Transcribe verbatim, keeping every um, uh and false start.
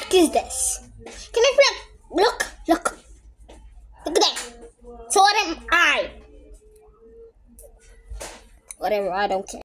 heck is this? Can I look? Look, look. Look at that. So what am I? Whatever, I don't care.